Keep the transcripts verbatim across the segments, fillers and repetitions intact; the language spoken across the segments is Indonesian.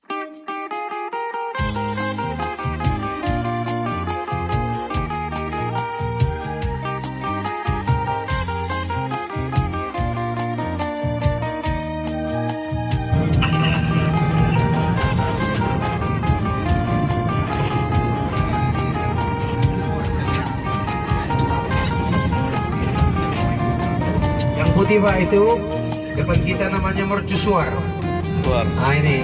Putih Pak, itu depan kita namanya mercusuar. Nah ini.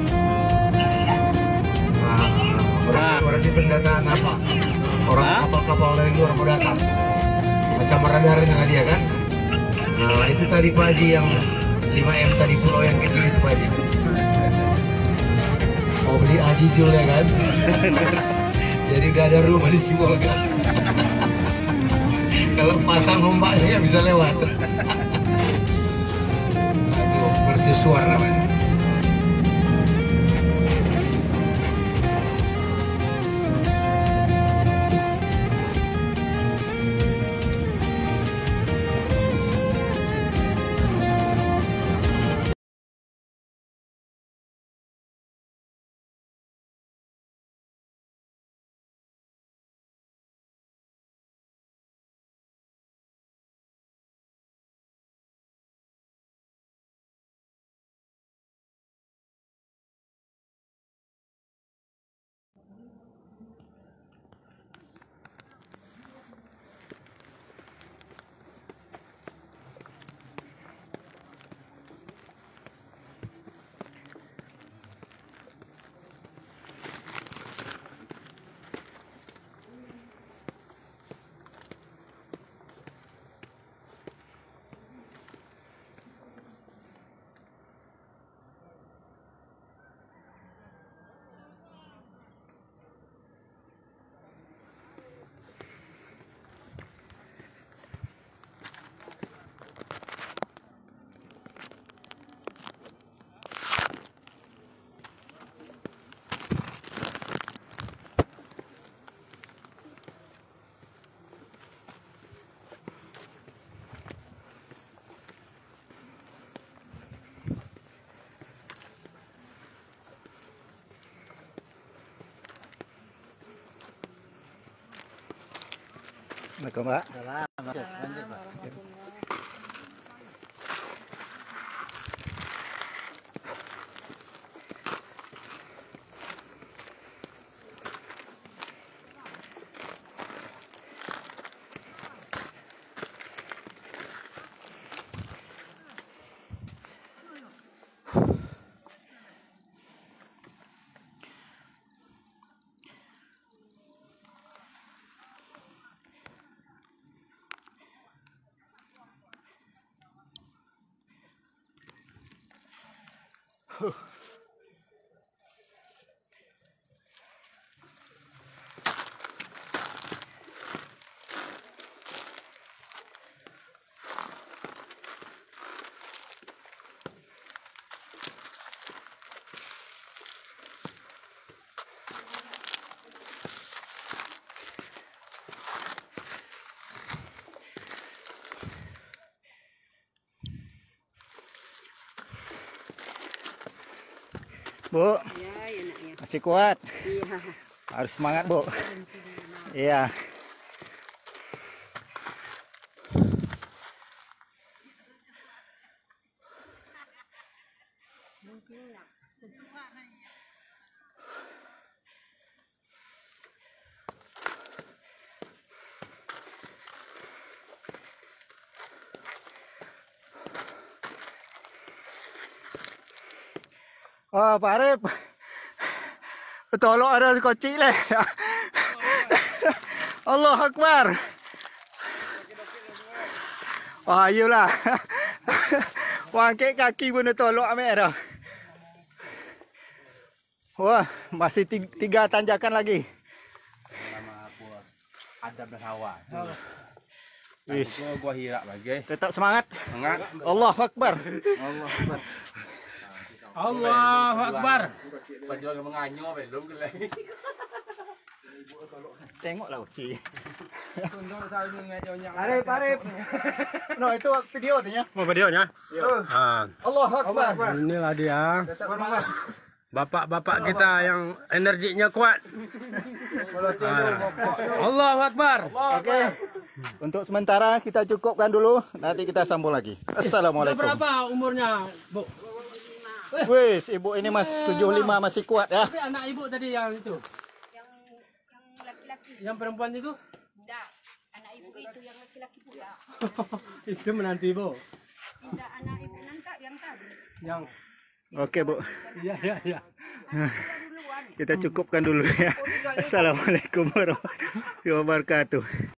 Nah, berarti, berarti pendataan apa? Orang kapal-kapal dari luar mau datang. Macam radar dengan dia kan? Nah itu tadi Pak Haji yang lima M tadi, pulau yang kecil itu Pak Haji. Mau beli Haji Jul ya kan? Jadi gak ada rumah di Sibolga. Kalau pasang ombaknya bisa lewat. Aduh, mercusuar namanya. Assalamualaikum Pak. Salam. Lanjut, lanjut Pak. Bu, Ya, ya nak ya. masih kuat. Iya. Harus semangat Bu. Iya. Oh, Pak Arif. Tolong ada kocik leh. Allah Akbar. Wah, ayolah. Wangkek kaki pun tolong ambil dah. Wah, masih tiga, tiga tanjakan lagi. Nama aku Adam dan Hawa. Wis. Itu gua hirap lagi. Tetap semangat. Semangat. Allah Akbar. Allah Akbar. Allahu Akbar. Perjuangan menganyo belum ke lagi. Tengoklah uci. Tunduk saya menganyonya. Arif, Arif. No, itu video tuh ya. Oh, videonya? Ah. Allah Akbar. Inilah dia. Tetap semangat. bapak-bapak kita yang energinya kuat. Allahu Akbar. Oke. Untuk sementara kita cukupkan dulu. Nanti kita sambung lagi. Assalamualaikum. Berapa umurnya, Bu? Wis, ibu ini mas tujuh puluh lima masih kuat ya. Tapi anak ibu tadi yang itu, Yang yang laki-laki. yang perempuan itu, Tidak. Anak ibu itu yang laki-laki pula. itu menantu ibu. Tidak anak ibu nanti yang tadi. Yang, Oke bu, iya iya iya. Duluan. kita cukupkan dulu ya. Assalamualaikum warahmatullahi wabarakatuh.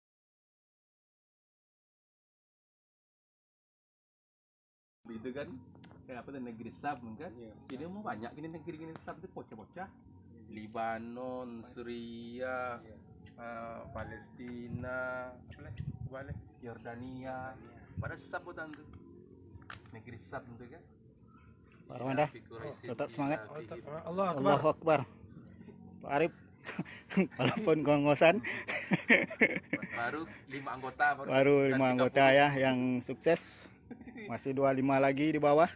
Itu kan kayak apa tuh negeri Sab kan? Sini mau banyak gini negeri gini Sab itu bocah-bocah. Libanon, Syria, eh, Palestina, apa lagi? Coba lagi, Yordania. Pada Sab tuh tuh. Negeri Sab itu kan? Pak Arwanda, tetap semangat. Allah Akbar. Allahu Akbar. Pak Arif, walaupun gonggosan, Baru lima anggota baru, baru dan lima tiga anggota puluh. ya yang sukses. Masih dua puluh lima lagi di bawah.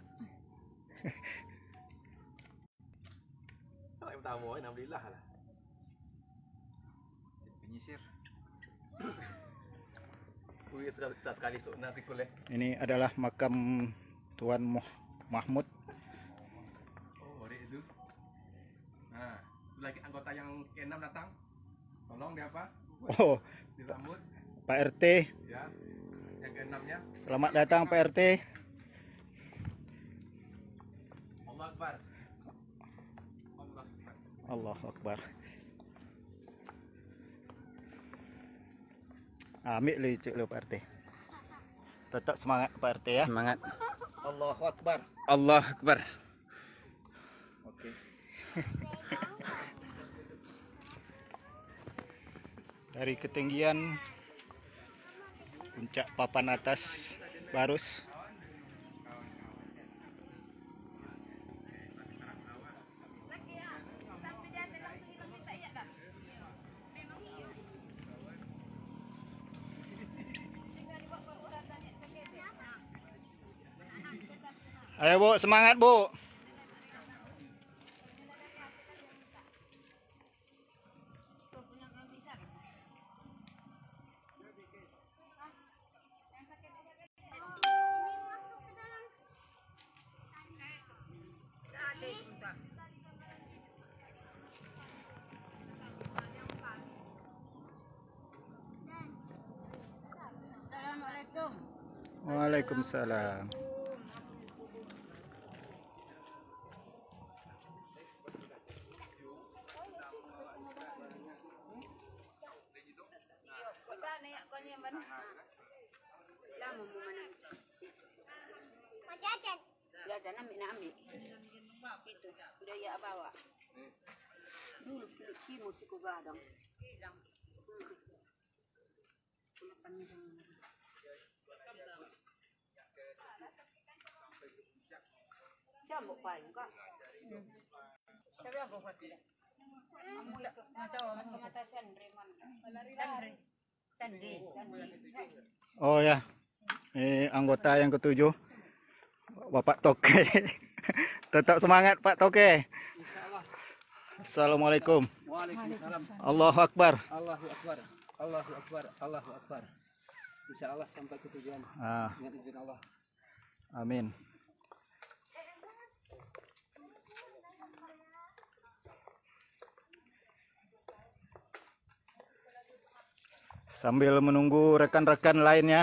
Oh, yang pertama, alhamdulillah lah. Penyisir. Wih, sudah susah sekali sok nasi kulit. Ini adalah makam Tuan Moh- Mahmud. Oh, hari itu. Nah, lagi anggota yang keenam datang. Tolong dia apa? Oh, Disambut, Pak R T. ya. Yang keenamnya, Selamat datang Pak R T. Allah Akbar. Allah Akbar. Allahu Akbar. Ambil lu cuk lu Pak R T. Tetap semangat Pak R T ya. Semangat. Allahu Akbar. Allah Akbar. Oke. Dari ketinggian puncak papan atas Barus. Ayo Bu, semangat Bu. Assalamualaikum. Waalaikumsalam. Kota ni kau ni mana? Lama mu mana? Jajan. Jajan ambil nak ambil. Itu udah ya bawa. Dulu pilih kimu si kugadang. Siapa paling kak? Tapi apa fatila? Mata Sandri mana? Sandri. Sandri. Sandri. Oh ya, ini anggota yang ketujuh, Bapak Toke. Tetap semangat Pak Toke. Assalamualaikum. Waalaikumsalam. Allahu Akbar. Allahu Akbar. Allahu Akbar. Allahu Akbar. Insya Allah sampai ke tujuan Ah, dengan izin Allah. amin. Sambil menunggu rekan-rekan lainnya.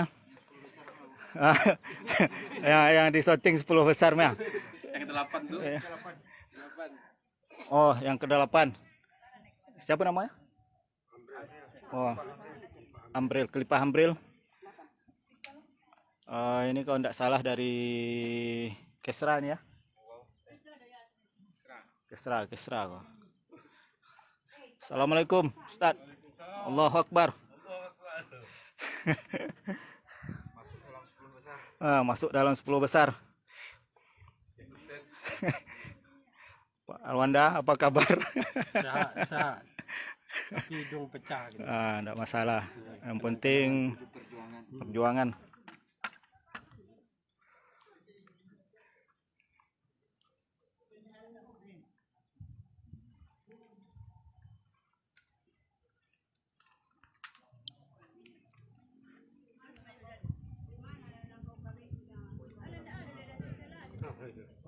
yang, yang di shooting sepuluh besar ya. Yang kedelapan tuh. Eh. Kedelapan. Kedelapan. Oh, yang kedelapan. Siapa namanya? Oh, Ambril, Kelipah Ambril. Eh, ini kalau tidak salah dari Kesra nih ya. Kesra, Kesra kok. Assalamualaikum, Ustaz. Allahu Akbar. Ah, masuk dalam sepuluh besar. Pak Arwanda, apa kabar? Sehat, sehat. Tapi hidung pecah gitu. Ah, enggak masalah. Yang penting perjuangan.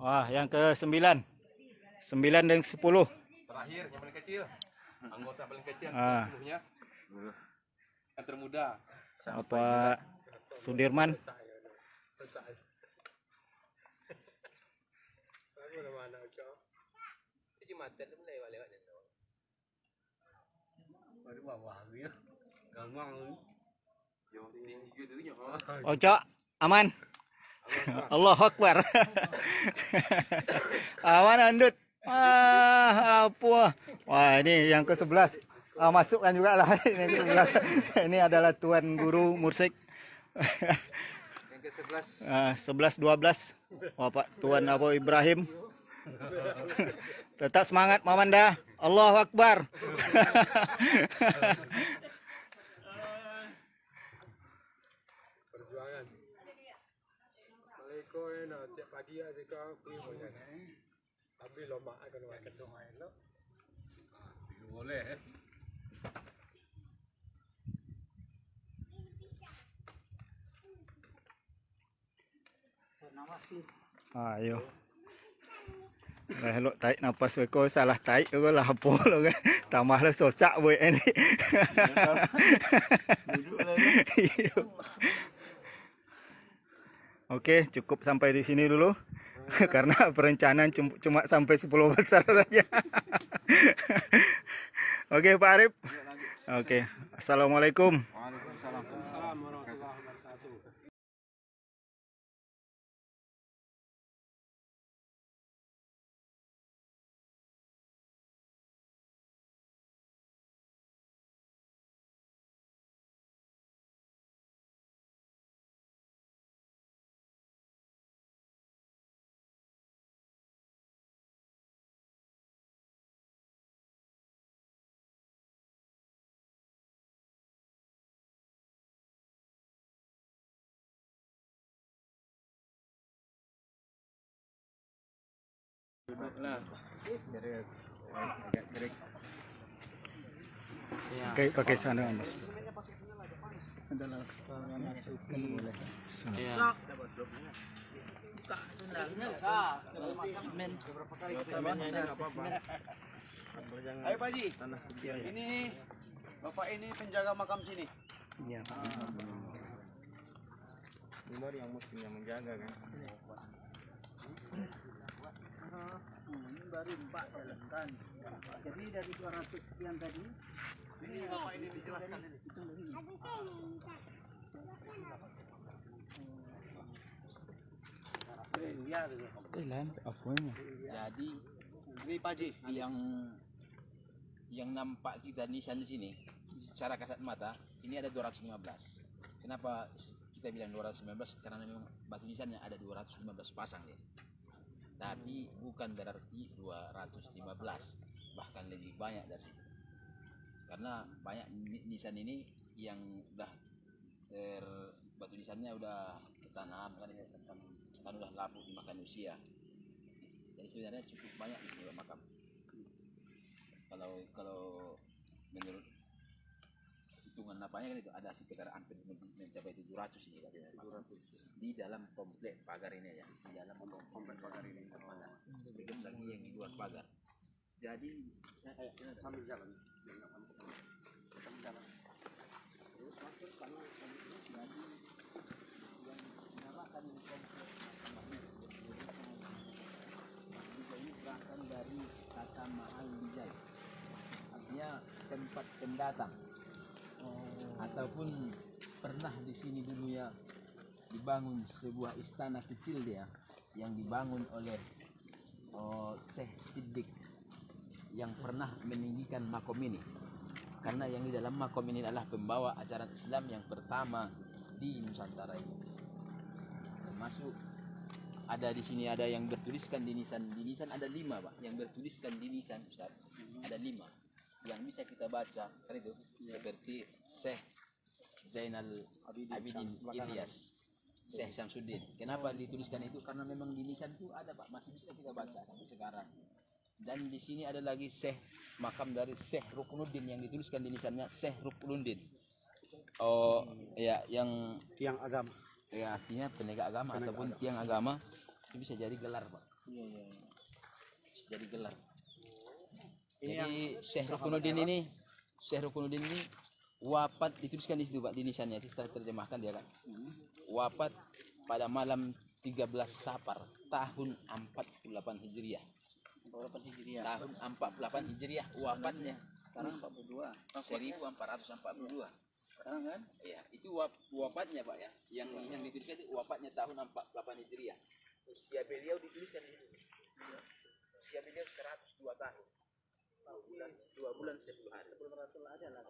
Wah, yang ke sembilan. Sembilan dan sepuluh. Terakhir yang paling kecil. Anggota paling kecil Ah. sepuluhnya. Yang termuda. Bapak Sudirman. Ojo, aman. Allahu Akbar. Aman andut. Ah, apa? Wah, ini yang ke sebelas. Ah, masukkan juga lah. Ini ke sebelas. Ini adalah Tuan Guru Mursik. Yang ke sebelas. Ah, sebelas dua belas. Bapak Tuan Abu Ibrahim. Tetap semangat Mamanda. Allahu Akbar. Boleh. Ayo. Hello tarik nafas weko salah tarik ko lah apa lo kan. Tambah lo sosak boy ini. Oke, cukup sampai di sini dulu. Karena perencanaan cuma, cuma sampai sepuluh besar saja. Oke, Pak Arif. Oke. Assalamualaikum. Waalaikumsalam. warahmatullahi wabarakatuh. Oke, pakai sandal Mas. Ayo Pak Haji, ini Bapak ini penjaga makam sini. Iya. Umar yang mesti yang menjaga kan. Ini baru empat jalan kan. Jadi dari dua ratus sekian tadi. Ini Bapak ini dijelaskan ini. Jadi Ini Pak Haji, yang yang nampak kita nisan di sini secara kasat mata ini ada dua ratus lima belas. Kenapa kita bilang dua ratus lima belas? Karena memang batu nisannya ada dua ratus lima belas pasang ya. Tapi bukan berarti dua ratus lima belas, bahkan lebih banyak dari situ. Karena banyak nisan ini yang udah ter batu nisannya udah ketanam kan, kan udah lapuk dimakan usia. Jadi sebenarnya cukup banyak di sini makam. Kalau kalau menurut hitungan apanya kan itu ada sekitar hampir mencapai tujuh ratus ini katanya. Di dalam komplek pagar ini ya, di dalam komplek pagar ini. Belum lagi yang di luar pagar. Jadi saya sambil jalan. Sambil jalan. Terus masuk kalau jadi yang dinamakan komplek ini berasal dari kata mahal bijai, artinya tempat pendatang. Oh. Ataupun pernah di sini dulu ya dibangun sebuah istana kecil dia yang dibangun oleh oh, Syekh Siddiq yang pernah meninggikan makom ini, karena yang di dalam makom ini adalah pembawa ajaran Islam yang pertama di Nusantara ini. Termasuk ada di sini ada yang bertuliskan di nisan, di nisan ada lima Pak, yang bertuliskan di nisan Ustaz, ada lima yang bisa kita baca kan itu ya. Seperti Syekh Zainal Abidin Ilyas, Syekh Syamsuddin. Kenapa dituliskan itu? Karena memang di nisan itu ada Pak, masih bisa kita baca sampai sekarang. Dan di sini ada lagi Syekh, makam dari Syekh Ruknuddin yang dituliskan di nisannya Syekh Ruknuddin. Oh ya, yang tiang agama. Ya artinya penegak agama penegak ataupun agama. Tiang agama itu bisa jadi gelar Pak. Iya, iya. Jadi gelar. Jadi Syekh Rukunuddin ini, Syekh Rukunuddin ini wafat dituliskan di situ Pak, di nisannya itu setelah terjemahkan dia kan. Wafat pada malam tiga belas Safar tahun empat puluh delapan Hijriah. empat puluh delapan Hijriah. Tahun empat puluh delapan Hijriah wafatnya. Sekarang empat puluh dua. seribu empat ratus empat puluh dua. Sekarang kan? Iya, itu waf wafatnya Pak ya. Yang yang dituliskan itu wafatnya tahun empat puluh delapan Hijriah. Usia beliau dituliskan di situ. Usia beliau seratus dua tahun. dua bulan, dua bulan sepuluh hari. Sebelum Rasul ada lah.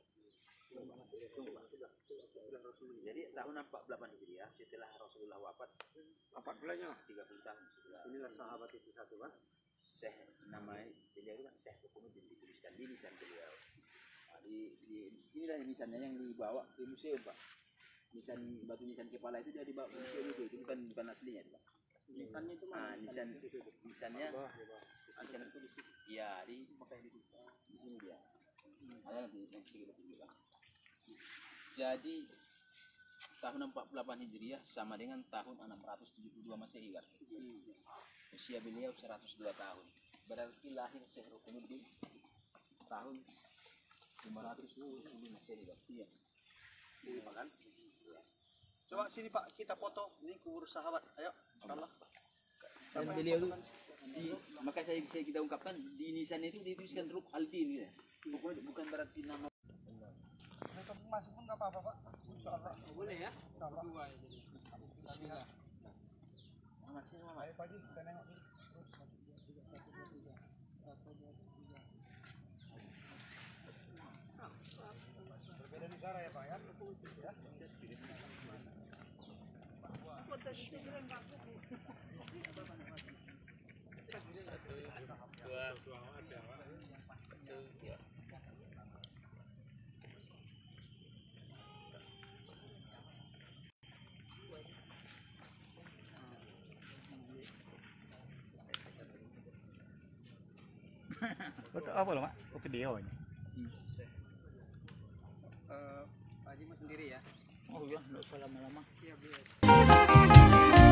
Jadi tahun empat puluh delapan Hijriah setelah Rasulullah wafat Empat bulannya lah. tiga puluh tahun setelah Inilah sahabat itu satu kan. Syekh namanya beliau itu kan Syekh Rukunuddin dituliskan di nisan beliau. Nah, di, di inilah nisannya yang dibawa ke museum Pak. Nisan batu nisan kepala itu dia dibawa ke museum itu, itu bukan bukan aslinya Pak. Nisannya itu Ah, mana? nisan nisannya nisan itu iya di makanya di di sini dia. Ada nanti yang kita tunjukkan. Jadi tahun empat puluh delapan Hijriah sama dengan tahun enam ratus tujuh puluh dua Masehi kan. Usia beliau seratus dua tahun. Berarti lahir Syekh Rukunuddin tahun lima ratus sepuluh Masehi kan. Iya. Iya, kan? Coba sini Pak, kita foto. Ini kubur sahabat. Ayo. Allah. Dan beliau itu di, maka saya saya kita ungkapkan di nisan itu dituliskan Ruk Aldin ya. Pokoknya bukan berarti nama. Masuk pun nggak apa-apa Pak. Insyaallah. Boleh ya? Insyaallah. Bismillah. Muhammad sini Muhammad. Ayo pagi kita nengok dulu. Berbeda negara ya Pak ya. Foto apa loh, Mak? Oh, video ini. Pak Haji mau sendiri ya. Oh iya, enggak usah lama-lama. Iya, Bu.